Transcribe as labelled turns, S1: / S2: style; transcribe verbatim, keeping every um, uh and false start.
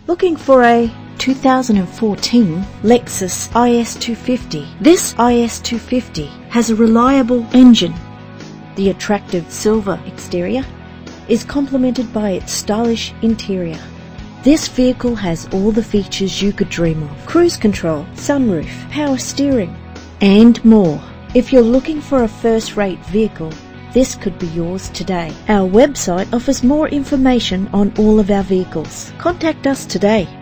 S1: Looking for a two thousand fourteen Lexus I S two fifty. This I S two fifty has a reliable engine. The attractive silver exterior is complemented by its stylish interior. This vehicle has all the features you could dream of: cruise control, sunroof, power steering, and more. If you're looking for a first-rate vehicle, this could be yours today. Our website offers more information on all of our vehicles. Contact us today.